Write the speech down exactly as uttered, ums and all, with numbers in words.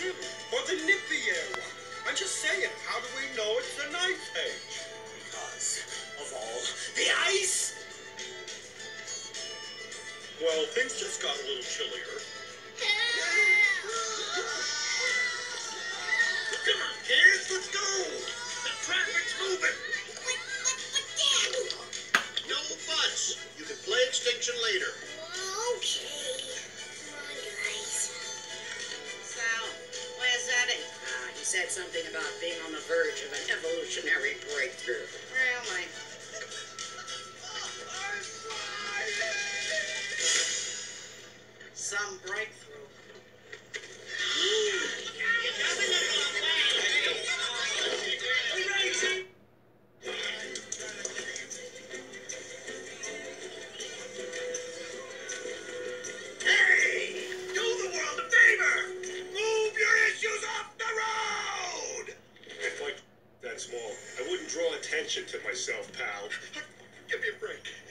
trim, or the nippier one. I'm just saying, how do we know it's the ninth page? Because of all the ice! Well, things just got a little chillier. Come on, kids, let's go! The traffic's moving! What, what, what, Dad? No buts. You can play Extinction later. Okay. Come on, guys. So, where's Eddie? Ah, he said something about being on the verge of an evolutionary breakthrough. Really? Some breakthrough. Hey! Do the world a favor! Move your issues off the road! If like that small, I wouldn't draw attention to myself, pal. Give me a break.